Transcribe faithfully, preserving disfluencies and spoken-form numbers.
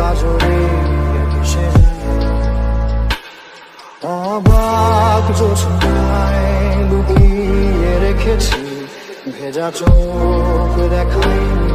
জড়িয়ে ভেসে যায়। অবাক জোছনায় লুকিয়ে রেখেছি ভেজা চোখ দেখাই